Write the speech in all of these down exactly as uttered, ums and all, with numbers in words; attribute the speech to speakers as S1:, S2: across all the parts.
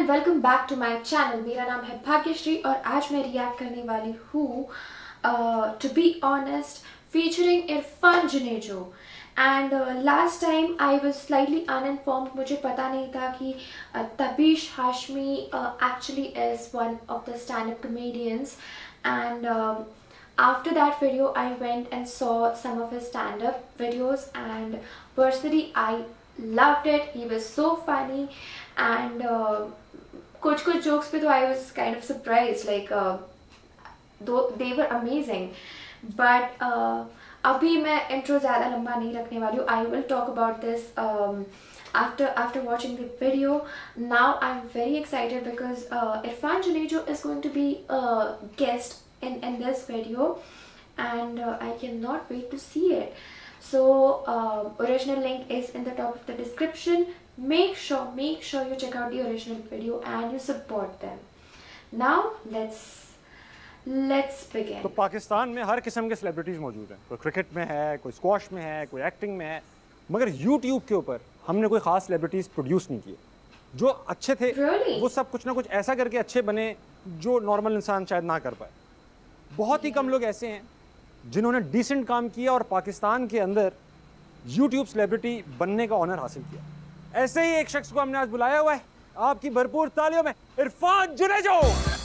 S1: And welcome back to my channel. मेरा नाम है भाग्यश्री और आज मैं रिएक्ट करने वाली हूँ to be honest featuring Irfan Junejo. And last time I was slightly uninformed, मुझे पता नहीं था कि uh, Tabish Hashmi actually is one of the stand up comedians. And after that video I went and saw some of his stand-up videos and personally I loved it. He was so funny and uh, कुछ कुछ jokes पे तो I was kind of surprised, like uh, though they were amazing. But uh, अभी मैं intro ज़्यादा लंबा नहीं रखने वाली हूँ. I will talk about this um, after after watching the video. Now I'm very excited because uh, Irfan Junejo is going to be a guest in in this video and uh, I cannot wait to see it. So uh, original link is in the top of the description. Make sure make sure you check out the original video and you support them. Now let's let's begin.
S2: तो पाकिस्तान में हर किस्म के celebrities मौजूद हैं। कोई cricket में है, कोई स्क्वॉश में है, कोई एक्टिंग में है, मगर यूट्यूब के ऊपर हमने कोई खास सेलिब्रिटीज प्रोड्यूस नहीं किए। जो अच्छे थे
S1: really?
S2: वो सब कुछ ना कुछ ऐसा करके अच्छे बने जो नॉर्मल इंसान शायद ना कर पाए। बहुत ही कम लोग ऐसे हैं जिन्होंने डिसेंट काम किया और पाकिस्तान के अंदर यूट्यूब सेलिब्रिटी बनने का ऑनर हासिल किया। ऐसे ही एक शख्स को हमने आज बुलाया हुआ है, आपकी भरपूर तालियों में Irfan Junejo.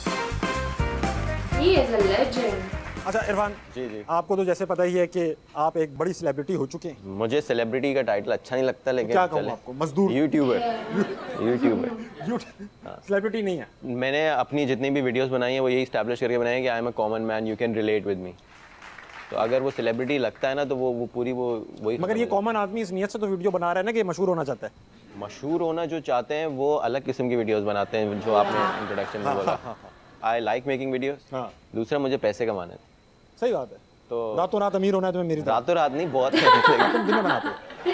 S1: He is a legend.
S2: अच्छा इरफान
S3: जी जी
S2: आपको तो जैसे पता ही है कि आप एक बड़ी सेलिब्रिटी हो चुके हैं।
S3: मुझे सेलिब्रिटी का टाइटल अच्छा नहीं लगता, लेकिन
S2: क्या कहूँ आपको, मजदूर
S3: यूट्यूबर यूट्यूबर
S2: सेलिब्रिटी नहीं है।
S3: मैंने अपनी जितनी भी वीडियोस बनाई हैं वो यही स्टैब्लिश करके बनाई है कि I am a common man, you can relate with me. तो अगर वो सेलिब्रिटी लगता है ना तो वो वो पूरी वो वही।
S2: मगर ये कॉमन आदमी इस नियत से तो वीडियो बना रहा है ना कि मशहूर होना चाहता है।
S3: मशहूर होना जो चाहते हैं वो अलग किस्म की वीडियोस बनाते हैं, जो आपने इंट्रोडक्शन में बोला। I like making videos. दूसरा मुझे पैसे कमाने हैं।
S2: सही बात है।
S3: तो
S2: रातों रात अमीर होना है तुम्हें मेरी तरह।
S3: रातों रात नहीं, बहुत
S2: तुम दिन में बनाते हो।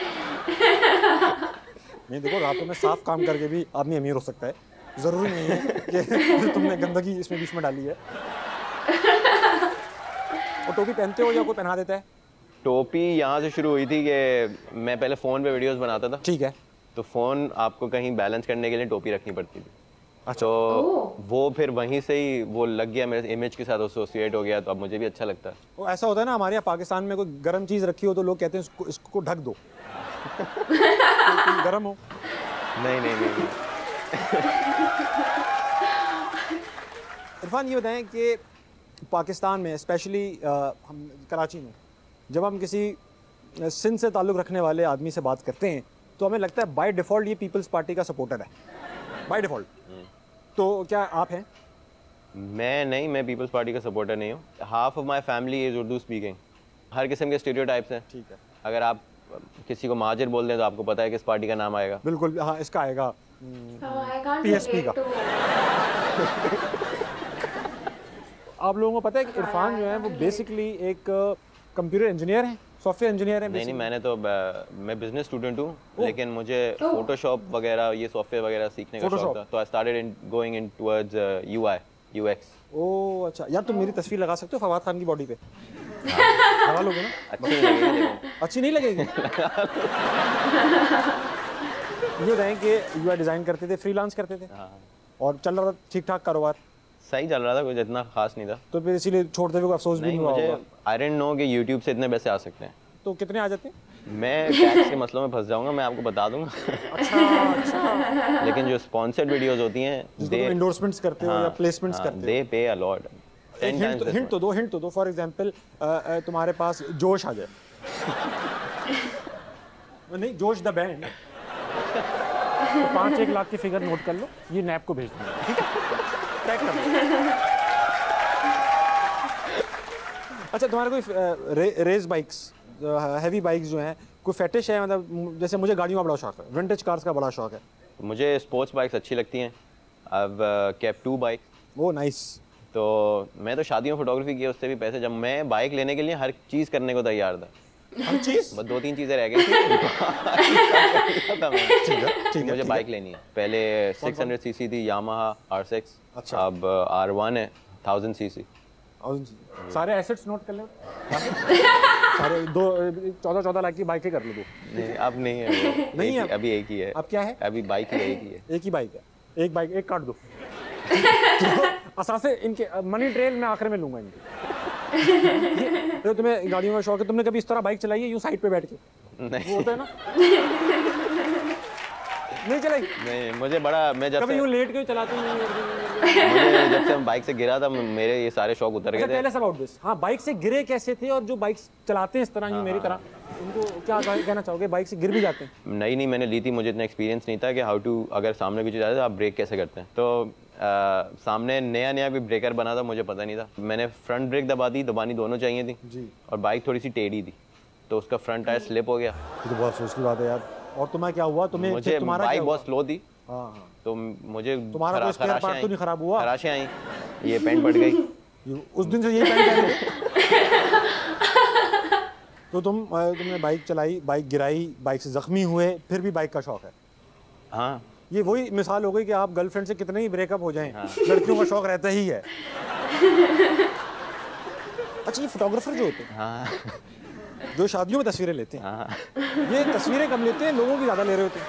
S2: नहीं देखो, रातों में साफ काम करके भी आदमी अमीर हो सकता है, जरूरी नहीं है कि तुमने गंदगी इसमें बीच में डाली है। और टोपी पहनते हो या कोई पहना देता है?
S3: टोपी यहाँ से शुरू हुई थी कि मैं पहले फ़ोन पे वीडियोस बनाता था।
S2: ठीक है।
S3: तो फ़ोन आपको कहीं बैलेंस करने के लिए टोपी रखनी पड़ती थी।
S2: अच्छा।
S3: तो वो फिर वहीं से ही वो लग गया, मेरे इमेज के साथ एसोसिएट हो गया, तो अब मुझे भी अच्छा लगता है।
S2: वो ऐसा होता है ना, हमारे यहाँ पाकिस्तान में कोई गर्म चीज़ रखी हो तो लोग कहते हैं इसको इसको ढक दो। गर्म हो।
S3: नहीं नहीं नहीं
S2: इरफान ये बताएं कि पाकिस्तान में स्पेशली हम कराची में जब हम किसी सिंध से ताल्लुक़ रखने वाले आदमी से बात करते हैं तो हमें लगता है बाय डिफ़ॉल्ट ये पीपल्स पार्टी का सपोर्टर है, बाय डिफ़ॉल्ट। तो क्या आप हैं?
S3: मैं नहीं, मैं पीपल्स पार्टी का सपोर्टर नहीं हूँ। Half of my family is Urdu speaking. हर किस्म के स्टीरियोटाइप्स हैं। ठीक है। अगर आप किसी को महाजिर बोल दें तो आपको पता है किस पार्टी का नाम आएगा।
S2: बिल्कुल, हाँ इसका आएगा पीएसपी का। आप लोगों को पता है कि इरफान जो है वो बेसिकली एक कंप्यूटर इंजीनियर है, सॉफ्टवेयर इंजीनियर है।
S3: नहीं नहीं, मैंने तो मैं बिजनेस स्टूडेंट हूँ, लेकिन मुझे फोटोशॉप वगैरह ये सॉफ्टवेयर वगैरह सीखने का शौक था, तो I started in going in towards UI UX. Oh अच्छा, यार तुम मेरी तस्वीर लगा सकते हो फवाद खान की बॉडी पे? लगा लोगे ना? अच्छी नहीं लगेगी।
S2: अच्छी नहीं लगेगी। ये बताएं कि यूआई डिज़ाइन करते थे, फ्रीलांस करते थे और चल रहा था ठीक ठाक कारोबार?
S3: सही चल रहा था, कुछ इतना खास नहीं था।
S2: तो फिर इसीलिए छोड़ते हुए अफसोस भी नहीं हुआ होगा?
S3: आई डिडंट नो कि यूट्यूब से इतने पैसे आ सकते हैं।
S2: तो कितने आ जाते हैं?
S3: मैं टैक्स के मसलों में फंस जाऊंगा, मैं आपको बता दूंगा।
S2: अच्छा अच्छा।
S3: लेकिन जो स्पॉन्सर्ड वीडियोस होती हैं,
S2: दे एंडोर्समेंट्स करते हो या प्लेसमेंट्स करते हो,
S3: दे पे अ लॉट।
S2: हिंट हिंट तो दो, हिंट तो दो। फॉर एग्जांपल तुम्हारे पास जोश आ जाए। नहीं, जोश द बैंड। तो पाँच एक लाख की फिगर नोट कर लो, ये नैप को भेज दूंगा, ठीक है? ट्रैक कर लो। अच्छा, तुम्हारे कोई रे, रेस बाइक्स, हैवी बाइक्स जो हैं, कोई फेटिश है? मतलब जैसे मुझे गाड़ियों का बड़ा शौक है, विंटेज कार्स का बड़ा शौक है।
S3: मुझे स्पोर्ट्स बाइक्स अच्छी लगती हैं। I have kept two bike.
S2: वो नाइस।
S3: तो मैं तो शादियों में फोटोग्राफी की, उससे भी पैसे। जब मैं बाइक लेने के लिए हर चीज़ करने को तैयार था,
S2: हर चीज़,
S3: बस दो तीन चीज़ें रह गई थी।
S2: ठीक है,
S3: मुझे बाइक लेनी है। पहले सिक्स हंड्रेड सी सी थी यामाहा आर सिक्स।
S2: अच्छा।
S3: अब आर वन है थाउजेंड सी सी।
S2: सारे एसेट्स नोट कर लो। सारे दो चौदह चौदह लाख की बाइकें कर लो। दो
S3: नहीं, अब नहीं है।
S2: नहीं है,
S3: अभी एक ही है।
S2: अब क्या है?
S3: अभी बाइक ही एक ही है।
S2: एक ही बाइक है। एक बाइक एक काट दो। तो असासे इनके मनी ट्रेल मैं आखिर में लूंगा इनके। तो तुम्हें गाड़ियों का शौक है, तुमने कभी इस तरह बाइक चलाई है यूं साइड पे बैठ के?
S3: नहीं।
S2: वो होता है ना। नहीं चलाई?
S3: नहीं, मुझे बड़ा मैं जब
S2: कभी
S3: से
S2: यूं लेट के चलाते हैं?
S3: मुझे जब से मैं बाइक से गिरा था मेरे ये सारे शौक उतर गए थे।
S2: Tell us about this. हाँ, बाइक से गिरे कैसे थे, और जो बाइक चलाते हैं इस तरह यूं मेरी तरह, उनको क्या कहना चाहोगे? बाइक से गिर भी जाते हैं?
S3: नहीं नहीं मैंने ली थी, मुझे इतना एक्सपीरियंस नहीं था कि हाउ टू, अगर सामने कुछ जाए तो आप ब्रेक कैसे करते हैं। तो आ, सामने नया नया भी ब्रेकर बना था, मुझे पता नहीं था। मैंने फ्रंट ब्रेक दबा दी, दबानी दोनों चाहिए थी
S2: जी, और
S3: बाइक थोड़ी सी टेढ़ी थी तो उसका फ्रंट टायर स्लिप हो गया।
S2: ये तो बहुत सोच की बात है यार। और तुम्हें क्या हुआ? तुम्हें
S3: मुझे
S2: तुम्हारा
S3: बाइक बहुत स्लो थी।
S2: हाँ हाँ।
S3: तो मुझे
S2: तुम्हारा कोई स्पेयर पार्ट तो नहीं खराब हुआ?
S3: खराशें आई, ये पेंट पड़ गई।
S2: उस दिन से यही पेंट कर रहे। तो तुम तुमने बाइक चलाई, बाइक गिराई, बाइक से जख्मी हुए, फिर भी बाइक का शौक है?
S3: हाँ,
S2: ये वही मिसाल हो गई कि आप गर्लफ्रेंड से कितने ही ब्रेकअप हो जाएं, हाँ। लड़कियों का शौक रहता ही है। अच्छा, ये फोटोग्राफर जो होते हैं, हाँ, जो शादियों में तस्वीरें लेते हैं, हाँ, ये तस्वीरें कम लेते हैं, लोगों की ज्यादा ले रहे होते हैं।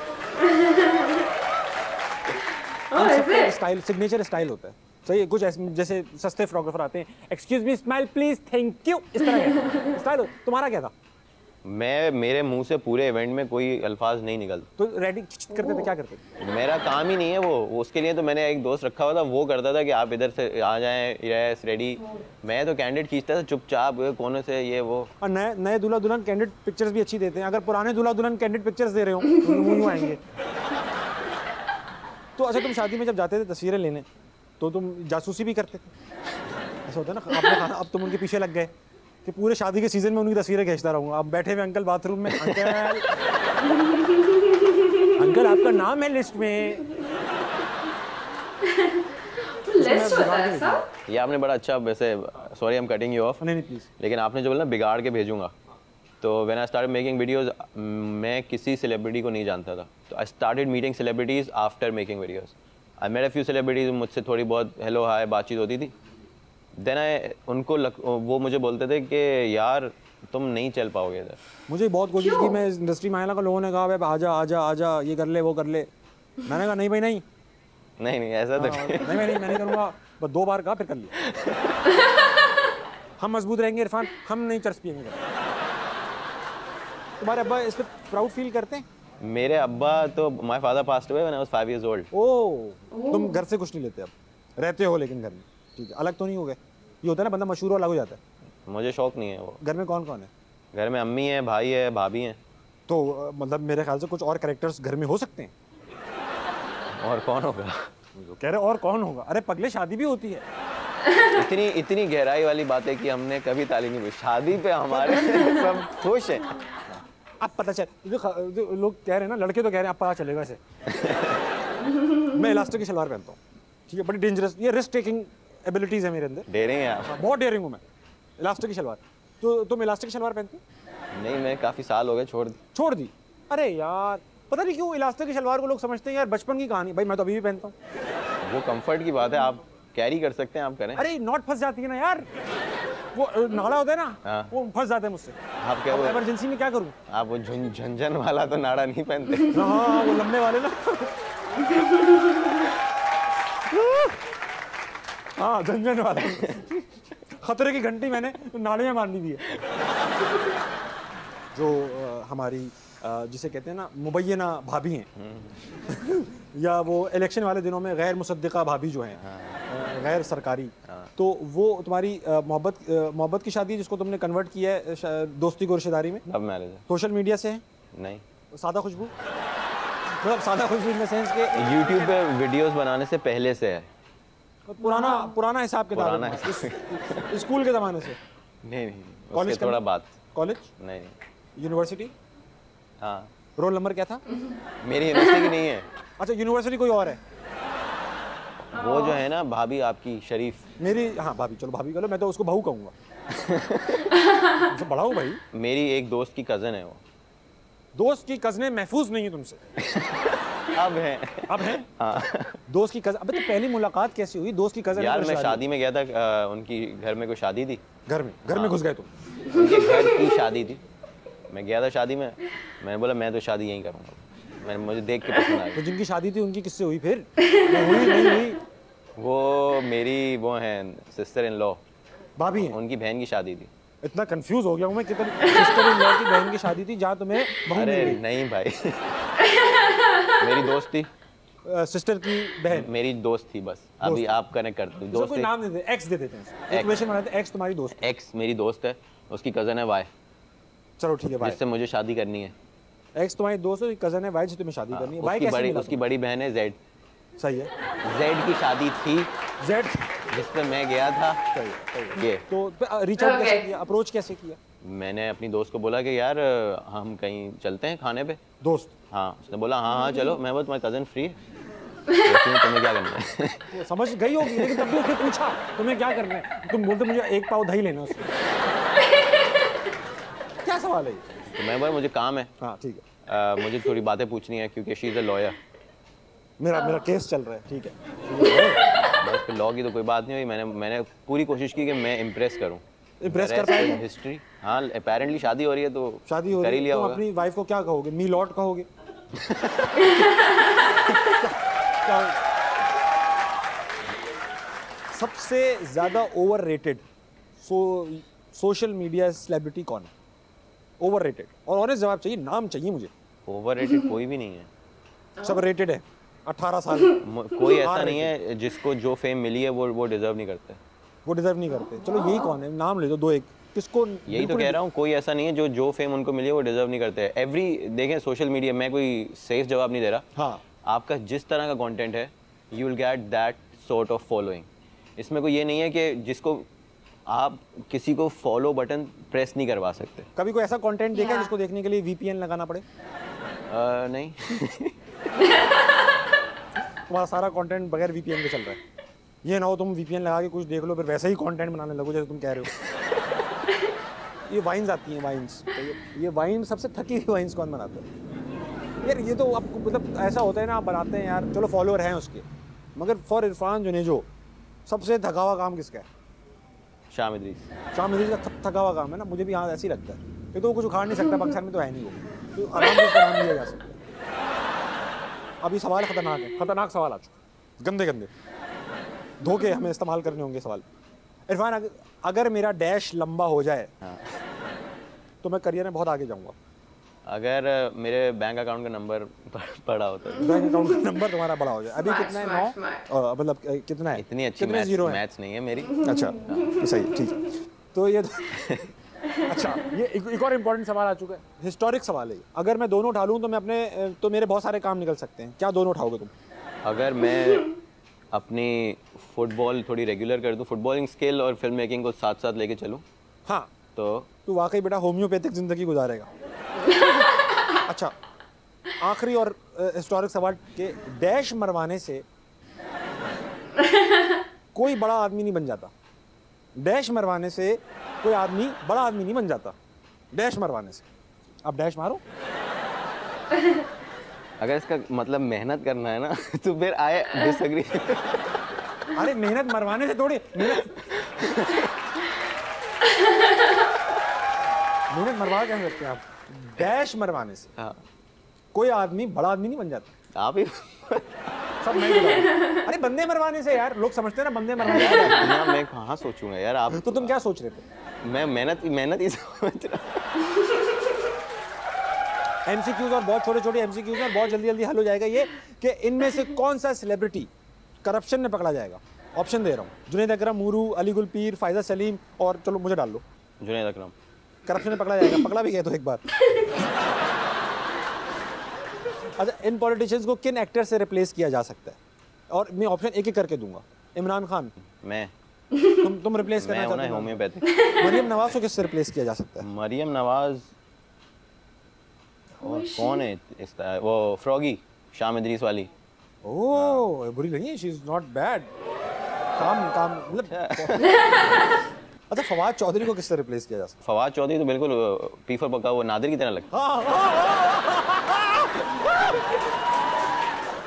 S2: स्टाइल, सिग्नेचर स्टाइल होता है। सही है, कुछ ऐसे जैसे सस्ते फोटोग्राफर आते हैं, excuse me, smile please, thank you, इस तरह का स्टाइल। तुम्हारा क्या था?
S3: मैं मेरे मुंह से पूरे इवेंट में कोई अल्फाज नहीं निकलते।
S2: तो रेडी करते थे? क्या करते थे?
S3: मेरा काम ही नहीं है वो, उसके लिए तो मैंने एक दोस्त रखा हुआ था, वो करता था कि आप इधर से आ जाएं, यस रेडी। मैं तो कैंडिडेट खींचता था चुपचाप कोने से, ये वो।
S2: और नए नए दूल्हा दुल्हन कैंडिडेट पिक्चर्स भी अच्छी देते हैं। अगर पुराने दूल्हा दुल्हन कैंडिडेट पिक्चर्स दे रहे हो तो मुंह आएंगे। तो अच्छा, तुम शादी में जब जाते थे तस्वीरें लेने तो तुम जासूसी भी करते थे? ऐसा होता है ना, आपने कहा अब तुम उनके पीछे लग गए कि पूरे शादी के सीजन में उनकी तस्वीरें खींचता रहूंगा। अब बैठे हुए अंकल बाथरूम में, अंकल अंकल आपका नाम है लिस्ट में।
S1: लिस्ट होता है ऐसा?
S3: ये आपने बड़ा अच्छा, वैसे sorry I am cutting you off,
S2: नहीं नहीं प्लीज,
S3: लेकिन आपने जो बोला बिगाड़ के भेजूंगा, तो when I started making videos, मैं किसी सेलिब्रिटी को नहीं जानता था। तो I started meeting celebrities after making videos. I met a few celebrities, मुझसे थोड़ी बहुत हेलो हाय बातचीत होती थी। देन आई उनको लग, वो मुझे बोलते थे कि यार तुम नहीं चल पाओगे इधर।
S2: मुझे बहुत कोशिश की, मैं इस इंडस्ट्री में आया, लोगों ने कहा भाई आजा आजा आजा, ये कर ले वो कर ले। मैंने कहा नहीं भाई नहीं
S3: नहीं नहीं ऐसा तो
S2: नहीं नहीं मैं नहीं मैं नहीं करूँगा। बस दो बार कहा, फिर कर लिया। हम मजबूत रहेंगे इरफान, हम नहीं चर्च पिएंगे। तुम्हारे अब्बा इस पर प्राउड फील करते हैं?
S3: मेरे अब्बा तो, my father passed away when I was five years old.
S2: Oh, तुम घर से कुछ नहीं लेते? अब रहते हो लेकिन घर में, ठीक है, अलग तो नहीं हो गए? ये होता है ना, बंदा मशहूर अलग हो जाता है।
S3: मुझे शौक नहीं है वो।
S2: घर में कौन कौन है?
S3: घर में अम्मी है, भाई है, भाभी है।
S2: तो मतलब मेरे ख्याल से कुछ और कैरेक्टर्स घर में हो सकते हैं।
S3: और कौन होगा?
S2: कह रहे और कौन होगा? अरे पगले, शादी भी होती है।
S3: इतनी इतनी गहराई वाली बातें कि हमने कभी ताली नहीं हुई शादी पे, हमारे सब खुश हैं।
S2: अब पता चल, जो, जो लोग कह रहे हैं ना, लड़के तो कह रहे हैं अब पता चलेगा इसे। मैं इलास्टिक की शलवार पहनता हूँ, ठीक है, बड़ी डेंजरस, ये रिस्क टेकिंग एबिलिटीज है मेरे अंदर।
S3: डेयरिंग है आप?
S2: बहुत डेयरिंग हूँ मैं। इलास्टिक की शलवार, तो तुम इलास्टिक की शलवार पहनते?
S3: नहीं, मैं काफी साल हो गए छोड़ दी।
S2: छोड़ दी? अरे यार, पता नहीं क्यों इलास्टिक की शलवार को लोग समझते हैं यार बचपन की कहानी। भाई मैं तो अभी भी पहनता हूँ।
S3: वो कंफर्ट की बात है, आप कैरी कर सकते हैं, आप करें।
S2: अरे नॉट फंस जाती है ना यार, वो नाड़ा होता है ना,
S3: हाँ।
S2: वो फंस जाता है मुझसे।
S3: आप क्या, वो
S2: इमरजेंसी में क्या करूँ?
S3: आप वो झुन झंझन वाला तो नाड़ा नहीं पहनते?
S2: हाँ, वो लंबे वाले ना। हाँ, झंझन वाला। खतरे की घंटी मैंने नाड़े में मारनी भी है। जो आ, हमारी आ, जिसे कहते हैं ना मुबैना भाभी हैं, या वो इलेक्शन वाले दिनों में गैर मुसद्दिका भाभी जो हैं, हाँ। गैर सरकारी, हाँ। तो वो तुम्हारी मोहब्बत मोहब्बत की शादी जिसको तुमने कन्वर्ट किया है दोस्ती को रिश्तेदारी में,
S3: लव मैरिज है।
S2: सोशल मीडिया से है?
S3: नहीं,
S2: सादा खुशबू, मतलब सादा खुशबू इन द सेंस के
S3: यूट्यूब पे वीडियोस बनाने से पहले से है।
S2: पुराना पुराना हिसाब के
S3: पुराना
S2: स्कूल के ज़माने से?
S3: नहीं नहीं,
S2: कॉलेज
S3: थोड़ा बात।
S2: कॉलेज
S3: नहीं,
S2: यूनिवर्सिटी?
S3: हाँ।
S2: रोल नंबर क्या था?
S3: मेरी यूनिवर्सिटी की नहीं है।
S2: अच्छा, यूनिवर्सिटी कोई और है?
S3: वो जो है ना भाभी आपकी शरीफ,
S2: मेरी, हाँ भाभी, चलो भाभी करो, मैं तो उसको बहू कहूँगा। तो बड़ा हूँ भाई।
S3: मेरी एक दोस्त की कज़न है वो।
S2: दोस्त की कज़नें महफूज नहीं है तुमसे?
S3: अब है,
S2: अब है।
S3: हाँ।
S2: दोस्त की कज़न, अबे तो पहली मुलाकात कैसी हुई? दोस्त की कज़न?
S3: यार मैं शादी में गया था, आ, उनकी घर में कोई शादी थी।
S2: घर में घर में घुस गए तुम?
S3: उनके घर की शादी थी, मैं गया था शादी में। मैंने बोला मैं तो शादी यहीं करूँगा। मैं मुझे देख के पसंद आ गई।
S2: तो जिनकी शादी थी उनकी किससे हुई फिर? हुई नहीं हुई?
S3: वो मेरी वो हैं सिस्टर इन लॉ,
S2: भाभी हैं?
S3: उनकी बहन की शादी थी।
S2: इतना कंफ्यूज हो गया हूँ मैं, कितनी सिस्टर इन लॉ की बहन की शादी थी जहाँ तुम्हें बहू
S3: अरे
S2: मिल गई?
S3: नहीं भाई मेरी दोस्त थी।
S2: सिस्टर की बहन?
S3: मेरी दोस्त थी बस। अभी आप कनेक्ट करते हो।
S2: दोस्त कोई
S3: एक-
S2: नाम दे दे, एक्स दे देते हैं, एक क्वेश्चन बनाते हैं, एक्स तुम्हारी दोस्त?
S3: एक्स मेरी दोस्त है, उसकी कजन है वाई,
S2: चलो ठीक है भाई,
S3: जिससे मुझे शादी करनी है।
S2: एक्स तुम्हारी दोस्त है, कजन है वाई से तुम्हें शादी करनी है। वाई
S3: उसकी
S2: कैसे
S3: बड़ी
S2: मिला
S3: उसकी बड़ी बहन है जेड।
S2: तुम्हें? सही है।
S3: जेड की शादी थी
S2: जेड?
S3: जिस पे मैं गया था।
S2: सही है, सही है।
S3: ये
S2: तो रीच आउट
S1: Okay.
S2: कैसे किया, अप्रोच कैसे किया?
S3: मैंने अपनी दोस्त को बोला कि यार हम कहीं चलते हैं खाने पे।
S2: दोस्त?
S3: हाँ, उसने बोला हाँ हाँ चलो। मैं बोला तुम्हारी कजन फ्री है? क्यों, तुम्हें क्या करना है?
S2: वो समझ गई होगी, लेकिन तब भी उसने पूछा तुम्हें क्या करना है, तुम बोलते मुझे एक पाव दही लेना उससे। क्या सवाल है ये?
S3: तो मैं बोला मुझे काम है।
S2: हाँ ठीक है,
S3: आ, मुझे थोड़ी बातें पूछनी है क्योंकि शी इज़ अ लॉयर।
S2: मेरा मेरा केस चल रहा है, ठीक है।
S3: बस फिर लॉ की तो कोई बात नहीं हुई। मैंने मैंने पूरी कोशिश की कि मैं इम्प्रेस करूं।
S2: इम्प्रेस कर पाए?
S3: हिस्ट्री। हाँ, अपेरेंटली शादी हो रही है तो
S2: शादी हो
S3: कर
S2: रही
S3: ही
S2: है,
S3: लिया
S2: तुम
S3: होगा।
S2: अपनी वाइफ को क्या कहोगे? मी लॉट कहोगे? क्या होगा? सबसे ज्यादा overrated so social media celebrity कौन है? ओवररेटेड, और ऑनेस्ट जवाब चाहिए, नाम चाहिए मुझे।
S3: ओवररेटेड कोई भी नहीं है।
S2: सब रेटेड है, अठारह साल।
S3: म- कोई ऐसा नहीं है जिसको जो फेम मिली है वो वो डिजर्व नहीं करते।
S2: वो डिजर्व नहीं करते। चलो यही कौन है, नाम ले दो, दो एक, किसको?
S3: यही तो कह रहा हूँ, कोई ऐसा नहीं है जो जो फेम उनको मिली है वो डिजर्व नहीं करते। एवरी देखें सोशल मीडिया, मैं कोई सेफ जवाब नहीं दे रहा।
S2: हाँ,
S3: आपका जिस तरह का कंटेंट है you will get that sort of following. इसमें कोई ये नहीं है कि जिसको आप किसी को फॉलो बटन प्रेस नहीं करवा सकते।
S2: कभी कोई ऐसा कंटेंट देखा है
S1: Yeah.
S2: जिसको देखने के लिए वीपीएन लगाना पड़े?
S3: आ, नहीं
S2: तुम्हारा सारा कंटेंट बगैर वीपीएन के चल रहा है। ये ना हो तुम वीपीएन लगा के कुछ देख लो फिर वैसे ही कंटेंट बनाने लगो जैसे तुम कह रहे हो। ये वाइन्स आती हैं, वाइन्स, तो ये, ये वाइन सबसे थकी हुई वाइन्स कौन बनाता है यार? ये तो आपको मतलब ऐसा होता है ना, आप बनाते हैं यार, चलो फॉलोअर हैं उसके, मगर फॉर इरफान जुनेजो सबसे थका हुआ काम किसका है?
S3: शाम इदरीस।
S2: शाम इदरीस का थक, थका हुआ काम है ना, मुझे भी हाँ ऐसे ही लगता है। ये तो वो कुछ उखाड़ नहीं सकता, पाकिस्तान में तो है नहीं वो, तो आराम से उसका नाम लिया जा सकता है। अभी सवाल खतरनाक है, खतरनाक सवाल आ चुका, गंदे गंदे धोखे हमें इस्तेमाल करने होंगे सवाल। इरफान, अगर, अगर मेरा डैश लंबा हो जाए
S3: हाँ। तो
S2: तो मैं करियर में बहुत आगे जाऊंगा।
S3: अगर मेरे बैंक अकाउंट का नंबर पड़ा होता है।
S2: बैंक अकाउंट का नंबर तुम्हारा बड़ा हो जाए। अभी
S1: Smart,
S2: कितना है?
S1: smart,
S2: नौ?
S1: smart.
S2: अ, मतलब अ, कितना है?
S3: इतनी अच्छी
S2: कितने
S3: मैथ्स
S2: जीरो है?
S3: मैथ्स नहीं है मेरी।
S2: अच्छा, सही, ठीक है। तो ये अच्छा, ये एक, एक और इम्पोर्टेंट सवाल आ चुका है, हिस्टोरिक सवाल है ये। अगर मैं दोनों उठा लूँ तो मैं अपने अ, तो मेरे बहुत सारे काम निकल सकते हैं। क्या दोनों उठाओगे तुम?
S3: अगर मैं अपनी फुटबॉल थोड़ी रेगुलर कर दूं, फुटबॉलिंग स्किल और फिल्म मेकिंग को साथ साथ लेके चलूं,
S2: हाँ,
S3: तो
S2: तू वाकई बेटा होम्योपैथिक जिंदगी गुजारेगा। अच्छा, आखिरी और हिस्टोरिक सवाल के, डैश मरवाने से कोई बड़ा आदमी नहीं बन जाता। डैश मरवाने से कोई आदमी बड़ा आदमी नहीं बन जाता। डैश मरवाने से, अब डैश मारो।
S3: अगर इसका मतलब मेहनत करना है ना तो फिर आई डिसएग्री।
S2: अरे मेहनत मरवाने से थोड़ी, मेहनत मेहनत मरवा क्या सकते हैं आप? डैश मरवाने से
S3: हाँ,
S2: कोई आदमी बड़ा आदमी नहीं बन जाता।
S3: आप ही
S2: सब मैं बता रहा हूं। अरे बंदे मरवाने से यार, लोग समझते हैं ना बंदे मरवाने
S3: यार
S2: से।
S3: इतना मैं कहाँ सोचूंगा यार। आप
S2: तो तुम क्या सोच रहे थे?
S3: मैं मेहनत मेहनत ही समझ रहा।
S2: एमसीक्यूज और बहुत छोटे छोटे एमसीक्यूज और बहुत जल्दी जल्दी हल हो जाएगा ये कि इनमें से कौन सा सेलिब्रिटी करप्शन में पकड़ा जाएगा। ऑप्शन दे रहा हूँ, जुनैद अकरम, मूरू, अली गुल पीर, फायदा सलीम, और चलो मुझे डाल लो।
S3: जुनैद अकरम।
S2: करप्शन में पकड़ा जाएगा, पकड़ा भी गया तो एक बार। अच्छा, इन पॉलिटिशियंस को किन एक्टर से रिप्लेस किया जा सकता है? और मैं ऑप्शन एक एक करके दूंगा। इमरान खान,
S3: मैं
S2: तुम तुम रिप्लेस
S3: मैं
S2: करना
S3: हूं ना
S2: चाहते हो?
S3: होम्योपैथिक।
S2: मरियम नवाज को किससे रिप्लेस किया जा सकता है?
S3: मरियम नवाज और कौन है इसका, वो फ्रॉगी, शाम इदरीस वाली।
S2: ओह, बुरी नहीं है, शी इज नॉट बैड। काम काम मतलब। अच्छा, फवाद चौधरी को किससे रिप्लेस किया जा सकता
S3: फवाद चौधरी तो बिल्कुल पीफर पका वो नादिर की तरह लगता है।
S2: है? हाँ, हाँ, हाँ।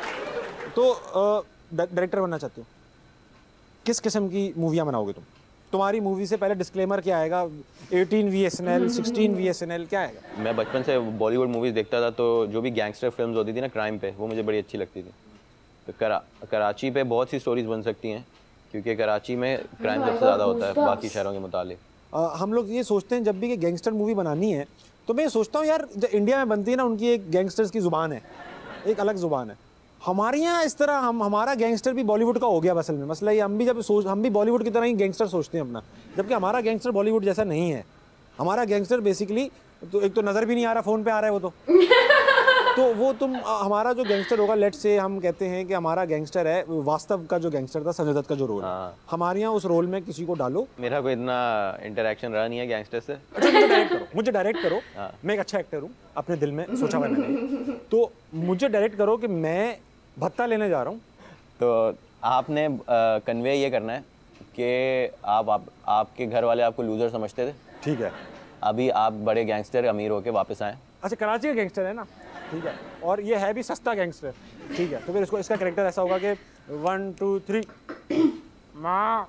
S2: तो डायरेक्टर बनना चाहते हो? किस किस्म की मूवियाँ बनाओगे तुम? तुम्हारी मूवी से पहले डिस्क्लेमर क्या आएगा? Eighteen V S N L, sixteen V S N L क्या आएगा?
S3: मैं बचपन से बॉलीवुड मूवीज़ देखता था, तो जो भी गैंगस्टर फिल्म्स होती थी ना क्राइम पे, वो मुझे बड़ी अच्छी लगती थी। तो करा कराची पे बहुत सी स्टोरीज बन सकती हैं, क्योंकि कराची में क्राइम सबसे ज़्यादा होता है बाकी शहरों के मुताबिक।
S2: हम लोग ये सोचते हैं जब भी कि गैंगस्टर मूवी बनानी है, तो मैं सोचता हूँ यार जो इंडिया में बनती है ना, उनकी एक गैंगस्टर्स की ज़ुबान है, एक अलग ज़ुबान है। हमारे यहाँ इस तरह हम हमारा गैंगस्टर भी बॉलीवुड का हो गया असल में। मसला ये हम भी जब सोच हम भी बॉलीवुड की तरह ही गैंगस्टर सोचते हैं अपना, जबकि हमारा गैंगस्टर बॉलीवुड जैसा नहीं है। हमारा गैंगस्टर बेसिकली तो एक तो नज़र भी नहीं आ रहा, फ़ोन पे आ रहा है वो तो तो वो तुम हमारा जो गैंगस्टर होगा, लेट्स से हम कहते हैं कि हमारा गैंगस्टर है, वास्तव का जो गैंगस्टर था संजय दत्त का जो रोल है, हमारे यहाँ उस रोल में किसी को डालो।
S3: मेरा कोई इतना इंटरेक्शन रहा नहीं है गैंगस्टर से।
S2: अच्छा मुझे डायरेक्ट करो, मुझे डायरेक्ट करो। मैं एक अच्छा एक्टर हूँ, अपने दिल में सोचा हुआ मैंने, तो मुझे डायरेक्ट करो कि मैं भत्ता लेने जा रहा हूँ।
S3: तो आपने कन्वे ये करना है कि आप, आप आपके घर वाले आपको लूजर समझते थे,
S2: ठीक है,
S3: अभी आप बड़े गैंगस्टर अमीर होके वापस आए।
S2: अच्छा कराची का गैंगस्टर है ना, ठीक है, और ये है भी सस्ता गैंगस्टर, ठीक है, तो फिर इसको इसका कैरेक्टर ऐसा होगा कि वन टू थ्री माँ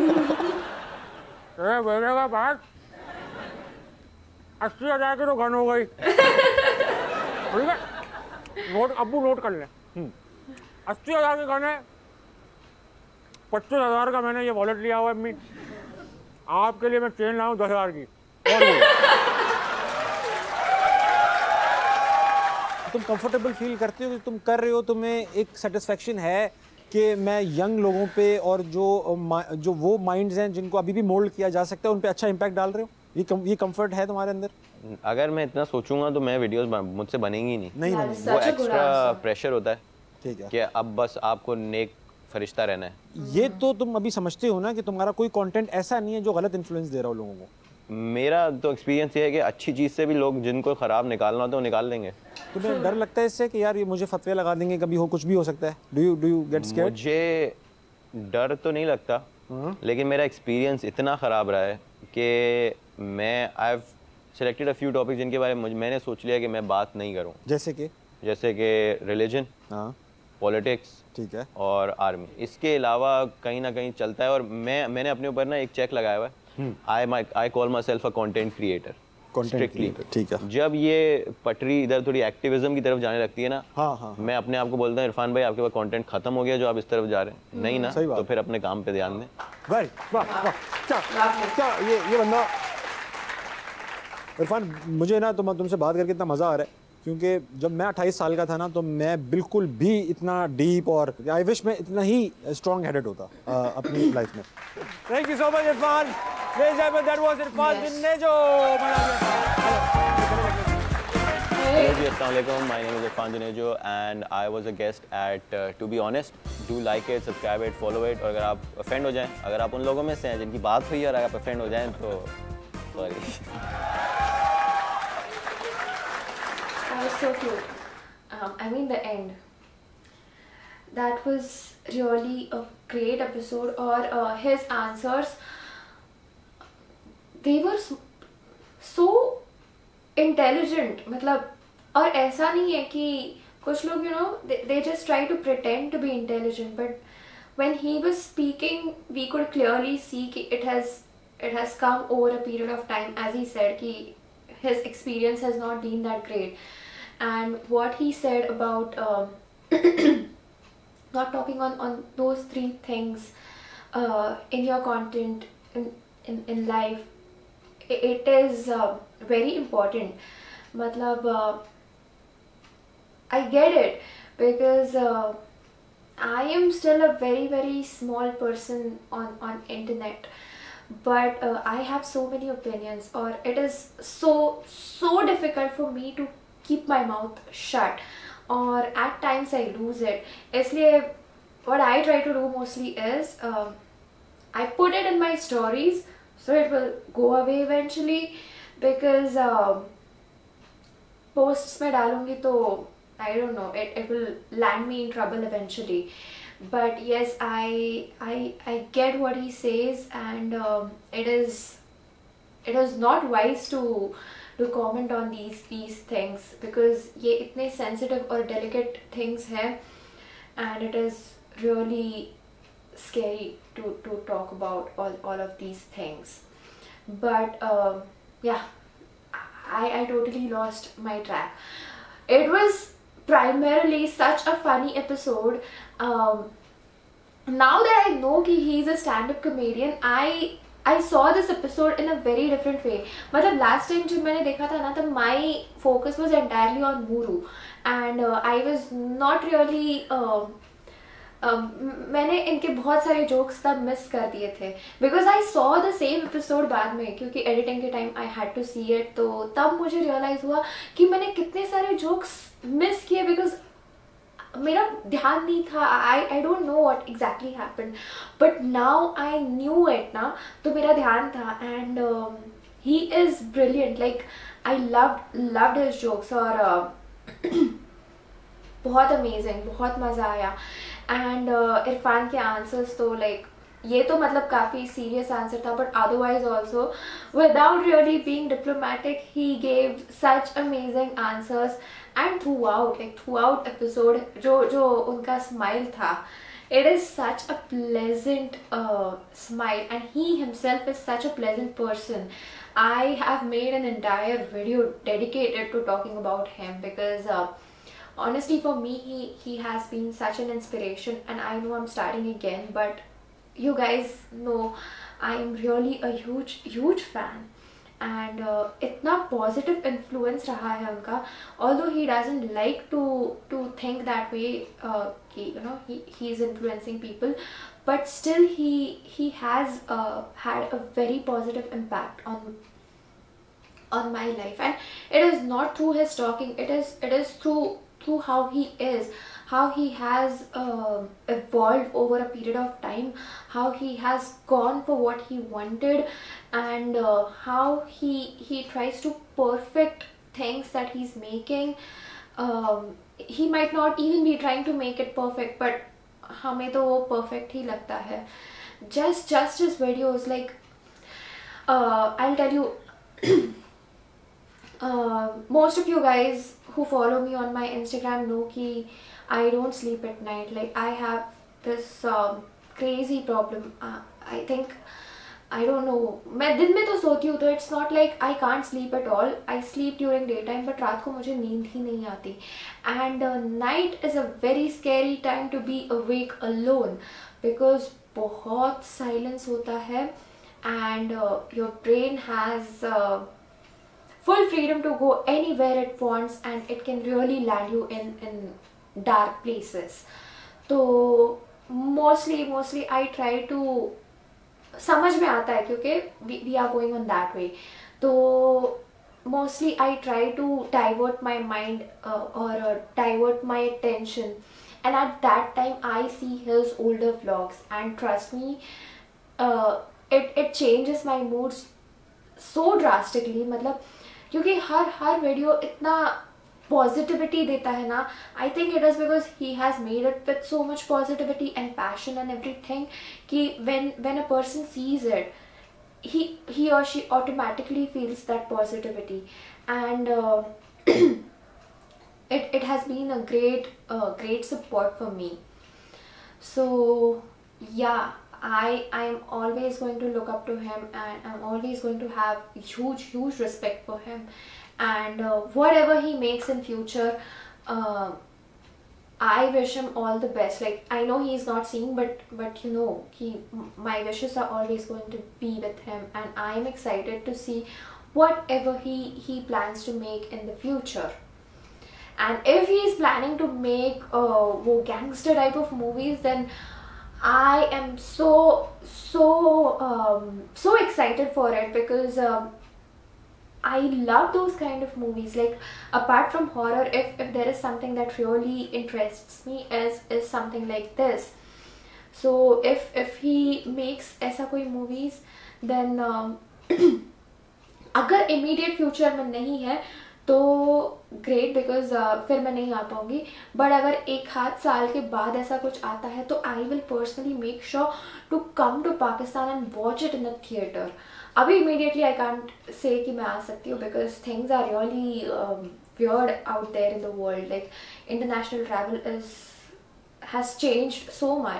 S2: बेटे का पास अस्सी हज़ार की तो गन हो गई, ठीक है, नोट अब्बू नोट कर ले, अस्सी हज़ार की गन है, पच्चीस हज़ार का मैंने ये वॉलेट लिया हुआ है अम्मी, आपके लिए मैं चेन लाऊं दस हज़ार की, और तुम कंफर्टेबल फील करते हो कि तुम कर रहे हो, तुम्हें एक सेटिस्फेक्शन है कि मैं यंग लोगों पे और जो जो वो माइंड्स हैं जिनको अभी भी मोल्ड किया जा सकता है उन पे अच्छा इम्पैक्ट डाल रहे हो, ये कम, ये कंफर्ट है तुम्हारे अंदर?
S3: अगर मैं इतना सोचूंगा तो मैं वीडियोस मुझसे बनेंगी नहीं,
S2: नहीं नहीं,
S3: वो एक्स्ट्रा प्रेशर होता है,
S2: ठीक है,
S3: कि अब बस आपको नेक फरिश्ता रहना है।
S2: ये तो तुम अभी समझते हो ना कि तुम्हारा कोई कंटेंट ऐसा नहीं है जो गलत इन्फ्लुएंस दे रहा हो लोगों को।
S3: मेरा तो एक्सपीरियंस ये है कि अच्छी चीज़ से भी लोग जिनको ख़राब निकालना होता है वो निकाल देंगे।
S2: तुम्हें डर लगता है इससे कि यार ये मुझे फतवे लगा देंगे, कभी हो कुछ भी हो सकता है? Do you do you get scared?
S3: मुझे डर तो नहीं लगता, लेकिन मेरा एक्सपीरियंस इतना ख़राब रहा है कि मैं I have selected a few topic जिनके बारे में मैंने सोच लिया कि मैं बात नहीं करूं।
S2: जैसे कि
S3: जैसे कि रिलीजन,
S2: हाँ,
S3: पॉलिटिक्स,
S2: ठीक है,
S3: और आर्मी। इसके अलावा कहीं ना कहीं चलता है, और मैं मैंने अपने ऊपर ना एक चेक लगाया हुआ है, I my I call myself a content creator, strictly,
S2: ठीक है।
S3: जब ये पटरी इधर थोड़ी एक्टिविज्म की तरफ जाने लगती है ना,
S2: हाँ, हाँ,
S3: मैं अपने आप को बोलता हूँ इरफान भाई आपके पास कंटेंट खत्म हो गया जो आप इस तरफ जा रहे हैं, नहीं ना, तो फिर अपने काम पे ध्यान दें।
S2: भाई वाह वाह, क्या क्या ये ये बंदा इरफान, मुझे ना तुम तुमसे बात करके इतना मज़ा आ रहा है, क्योंकि जब मैं अट्ठाईस साल का था ना, तो मैं बिल्कुल भी इतना डीप और आई विश मैं इतना ही स्ट्रॉन्ग हेडेड होता आ, अपनी लाइफ में। Thank you so much Irfan, that was Irfan Junejo.
S3: Hello ji, assalamu alaikum. My name is Irfan Junejo and I was a guest at uh, To Be Honest. Do like it, subscribe it, follow it. और अगर आप offend हो जाएं, अगर आप उन लोगों में से हैं जिनकी बात हुई है और अगर आप offend हो जाएं तो sorry.
S1: That was so cute. Um, I mean the end. That was really a great episode. Or uh, his answers, they were so intelligent. मतलब और ऐसा नहीं है कि कुछ लोग, you know, they, they just try to pretend to be intelligent, but when he was speaking, we could clearly see कि it has it has come over a period of time, as he said कि his experience has not been that great, and what he said about um, not talking on on those three things uh, in your content in in, in life, it, it is uh, very important. मतलब uh, I get it, because uh, I am still a very very small person on on internet, but uh, I have so many opinions, or it is so so difficult for me to keep my mouth shut, or at times I lose it. इसलिए what I try to do mostly is uh, I put it in my stories, so it will go away eventually, because uh, posts में डालूंगी तो I don't know, it, it will land me in trouble eventually. But yes, I I I get what he says, and um, it is it is not wise to to comment on these these things, because ये इतने sensitive और delicate things हैं, and it is really scary to to talk about all all of these things. But um, yeah, I I totally lost my track. It was primarily such a funny episode. Um, now that I know कि he is a stand-up comedian, I I saw this episode in a very different way. मतलब last time जब मैंने देखा था ना, तब my focus was entirely on Muru, and uh, I was not really uh, uh, मैंने इनके बहुत सारे jokes तब miss कर दिए थे because I saw the same episode बाद में, क्योंकि editing के time I had to see it, तो तब मुझे realize हुआ कि मैंने कितने सारे jokes miss किए because मेरा ध्यान नहीं था. I I don't know what exactly happened, but now I knew it ना, तो मेरा ध्यान था. And he is brilliant. Like I loved loved his jokes, और uh, बहुत अमेजिंग, बहुत मज़ा आया. एंड uh, इरफान के आंसर्स तो लाइक ये तो मतलब काफ़ी सीरियस आंसर था, but otherwise also without really being diplomatic he gave such amazing answers. And throughout like throughout episode जो जो उनका स्माइल था, it is such a pleasant uh, smile, and he himself is such a pleasant person. I have made an entire video dedicated to talking about him because uh, honestly for me he he has been such an inspiration. And I know I'm starting again, but you guys know I am really a huge huge fan. And uh, इतना positive influence रहा है उनका, although he doesn't like to to think that way, uh, कि you know he he is influencing people, but still he he has uh, had a very positive impact on on my life. And it is not through his talking, it is it is through through how he is, how he has uh, evolved over a period of time, how he has gone for what he wanted, and uh, how he he tries to perfect things that he's making. Um, he might not even be trying to make it perfect, but हमें तो वो perfect ही लगता है. Just just his videos, like uh, I'll tell you, uh, most of you guys who follow me on my Instagram know कि I don't sleep at night. Like I have this um, crazy problem. Uh, I think I don't know. मैं दिन में तो सोती हूँ, तो it's not like I can't sleep at all. I sleep during daytime, but रात को मुझे नींद ही नहीं आती. And uh, night is a very scary time to be awake alone because बहुत silence होता है, and uh, your brain has uh, full freedom to go anywhere it wants, and it can really land you in in dark places. तो mostly mostly I try to, समझ में आता है क्योंकि we, we are going on that way, तो mostly I try to divert my mind uh, or uh, divert my attention, and at that time I see his older vlogs, and trust me, uh, it it changes my moods so drastically. मतलब क्योंकि हर हर video इतना positivity देता है ना. I think it is because he has made it with so much positivity and passion and everything कि when when a person sees it, he he or she automatically feels that positivity. And uh, it it has been a great uh, great support for me. So yeah, I I am always going to look up to him, and I'm always going to have huge huge respect for him. And uh, whatever he makes in future, uh, I wish him all the best. Like I know he's not seeing, but but you know, he my wishes are always going to be with him, and I am excited to see whatever he he plans to make in the future. And if he is planning to make uh, wo gangster type of movies, then I am so so um, so excited for it, because um, I love those kind of movies. Like apart from horror, if, if there is something that really interests me is is something like this. So if if he makes ऐसा कोई movies, then um, अगर immediate future में नहीं है तो great, because uh, फिर मैं नहीं आ पाऊँगी. बट अगर एक हाथ साल के बाद ऐसा कुछ आता है तो I will personally make sure to come to Pakistan and watch it in a theatre. अभी इमीडिएटली आई कांट से कि मैं आ सकती हूँ, because things are really weird out there in the world. Like international travel is has changed so much,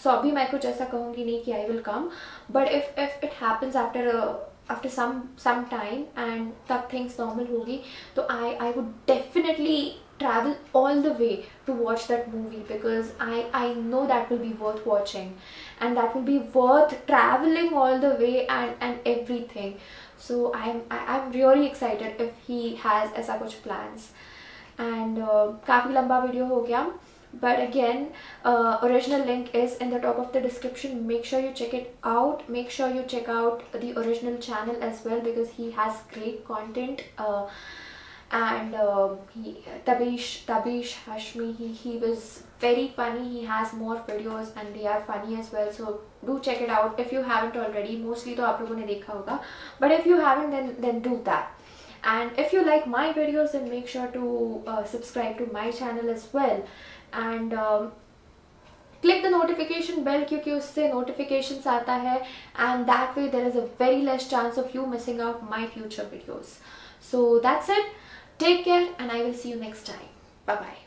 S1: सो अभी मैं कुछ ऐसा कहूँगी नहीं कि I will come, but if if it happens after after some some time and तब things normal होगी, तो I I would definitely travel all the way to watch that movie, because I I know that will be worth watching, and that will be worth traveling all the way and and everything. So I'm I, I'm really excited if he has ऐसा कुछ plans. And uh, काफ़ी लंबा video हो गया, but again uh, original link is in the top of the description. Make sure you check it out. Make sure you check out the original channel as well, because he has great content. Uh, and uh, he, Tabish Tabish Hashmi, he, he was very funny. He has more videos and they are funny as well, so do check it out if you haven't already. Mostly तो आप लोगों ने देखा होगा, but if you haven't, then then do that. And if you like my videos, then make sure to uh, subscribe to my channel as well, and um, click the notification bell, क्योंकि उससे notifications आता है, and that way there is a very less chance of you missing out my future videos. So that's it. Take care, and I will see you next time. Bye bye.